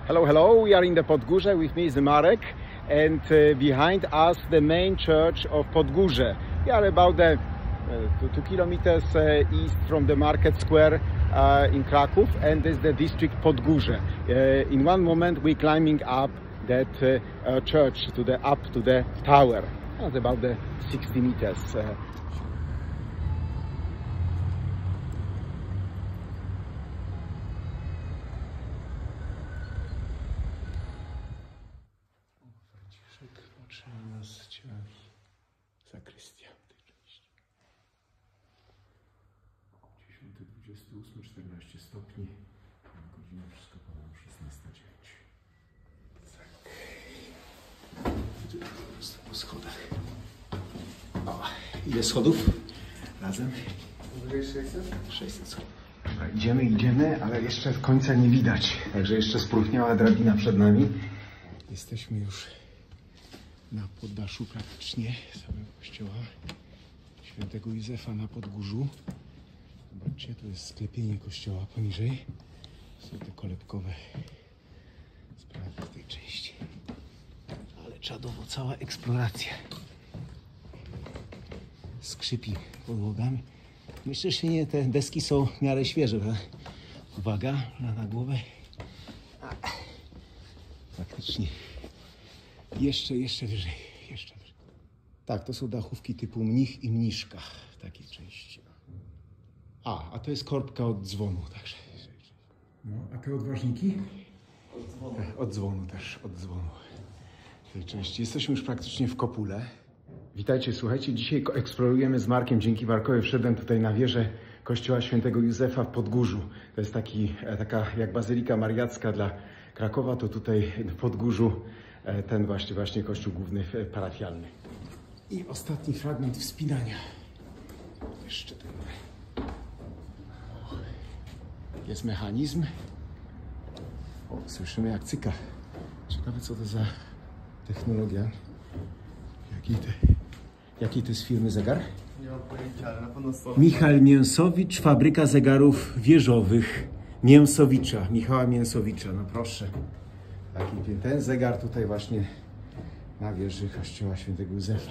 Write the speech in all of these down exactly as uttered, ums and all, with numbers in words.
Hello, hello, we are in the Podgórze. With me is Marek, and uh, behind us the main church of Podgórze. We are about the, uh, two, two kilometers uh, east from the market square uh, in Kraków, and this is the district Podgórze. Uh, in one moment we're climbing up that uh, uh, church to the up to the tower. That's about the sixty meters. Uh, Zakrystia w tej części. dziesiąty, dwudziesty ósmy, czternaście stopni. Godzina wszystko podam szesnasta dziewięć. Tak. Po schodach. O, ile schodów? Razem? sześćset? sześćset schodów. Dobra, idziemy, idziemy, ale jeszcze końca nie widać. Także jeszcze spróchniała drabina przed nami. Jesteśmy już na poddaszu praktycznie samego kościoła świętego Józefa na Podgórzu. Zobaczcie, to jest sklepienie kościoła poniżej. Są te kolebkowe sprawy w tej części. Ale czadowo, cała eksploracja. Skrzypi podłogami. Myślę, że nie, te deski są w miarę świeże, prawda? Uwaga, na głowę. Faktycznie. Jeszcze, jeszcze wyżej, jeszcze wyżej. Tak, to są dachówki typu mnich i mniszka w takiej części. A, a to jest korbka od dzwonu, także. No, a te odważniki? Od dzwonu. Od dzwonu też, od dzwonu w tej części. Jesteśmy już praktycznie w kopule. Witajcie, słuchajcie, dzisiaj eksplorujemy z Markiem, dzięki Markowi wszedłem tutaj na wieżę kościoła świętego Józefa w Podgórzu. To jest taki, taka jak bazylika mariacka dla Krakowa, to tutaj w Podgórzu ten właśnie, właśnie kościół główny parafialny. I ostatni fragment wspinania. Jeszcze ten. O, jest mechanizm. O, słyszymy jak cyka. Ciekawe, co to za technologia. Jaki to, jaki to jest firmy zegar? Nie mam pojęcia, ale na pewno są. Michał Mięsowicz, fabryka zegarów wieżowych. Mięsowicza, Michała Mięsowicza, no proszę. Taki, ten zegar tutaj właśnie na wieży kościoła świętego Józefa.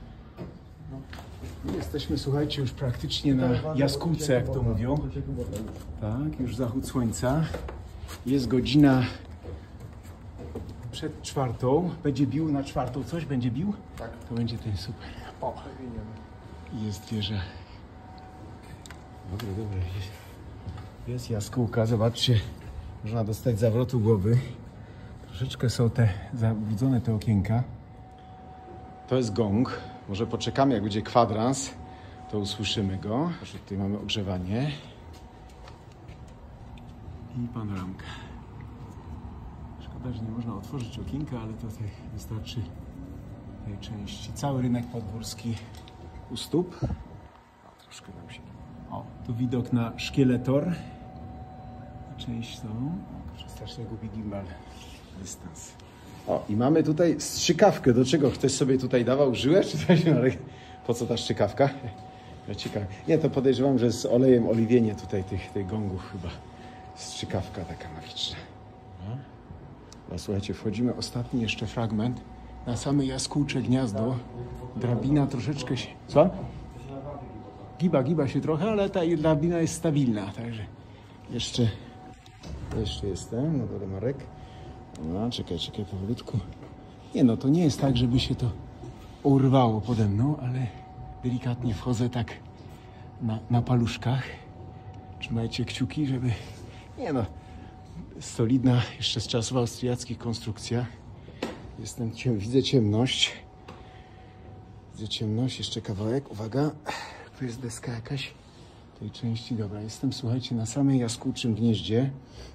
No. Jesteśmy, słuchajcie, już praktycznie na jaskółce, jak to mówią. Tak, już zachód słońca. Jest godzina przed czwartą. Będzie bił na czwartą coś? Będzie bił? Tak. To będzie ten super. O! I jest wieża. Dobre, dobre. Jest jaskółka, zobaczcie. Można dostać zawrotu głowy. Troszeczkę są te zabudzone te okienka. To jest gong. Może poczekamy, jak będzie kwadrans, to usłyszymy go. Proszę, tutaj mamy ogrzewanie. I panoramka. Szkoda, że nie można otworzyć okienka, ale to tutaj wystarczy tej części. Cały rynek podgórski u stóp. O, troszkę nam się... O, tu widok na Szkieletor. Część tą. Strasznie gubi gimbal. Dystans. O, i mamy tutaj strzykawkę. Do czego ktoś sobie tutaj dawał żyłę? Czy coś, Marek? Po co ta strzykawka? Ja ciekawe. Nie, to podejrzewam, że z olejem oliwienie tutaj tych, tych gongów chyba. Strzykawka taka magiczna. No. No, słuchajcie, wchodzimy ostatni jeszcze fragment. Na same jaskółcze gniazdo. Drabina troszeczkę się... Co? Giba, giba się trochę, ale ta drabina jest stabilna, także jeszcze... Jeszcze jestem, no dole Marek. No, czekaj, czekaj powolutku. Nie no, to nie jest tak, żeby się to urwało pode mną, ale delikatnie wchodzę tak na, na paluszkach. Trzymajcie kciuki, żeby... Nie no, solidna, jeszcze z czasów austriackich konstrukcja. Jestem, ciem... widzę ciemność. Widzę ciemność, jeszcze kawałek, uwaga. Tu jest deska jakaś tej części, dobra. Jestem, słuchajcie, na samej jaskółczym gnieździe.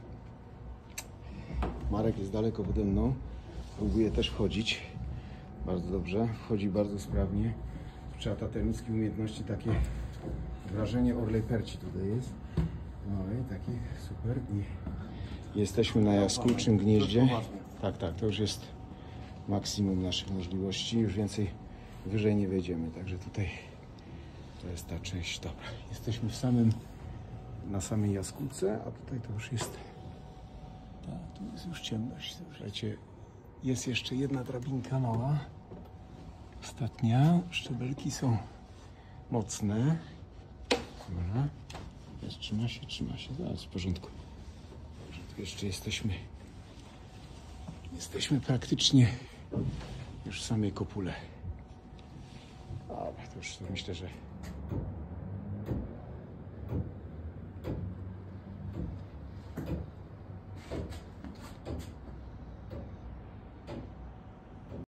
Marek jest daleko pode mną. Próbuje też wchodzić. Bardzo dobrze. Wchodzi bardzo sprawnie. Trzeba taternickie umiejętności, takie wrażenie Orlej Perci tutaj jest. No i takie super. I jesteśmy na jaskółczym gnieździe. Tak, tak, to już jest maksimum naszych możliwości. Już więcej wyżej nie wejdziemy. Także tutaj to jest ta część. Dobra. Jesteśmy w samym, na samej jaskółce, a tutaj to już jest Tak, tu jest już ciemność. Słuchajcie, jest jeszcze jedna drabinka mała. Ostatnia. Szczebelki są mocne. Dobra. Jest, trzyma się, trzyma się. Zaraz w porządku. Tu jeszcze jesteśmy. Jesteśmy praktycznie już w samej kopule. Dobra, to już myślę, że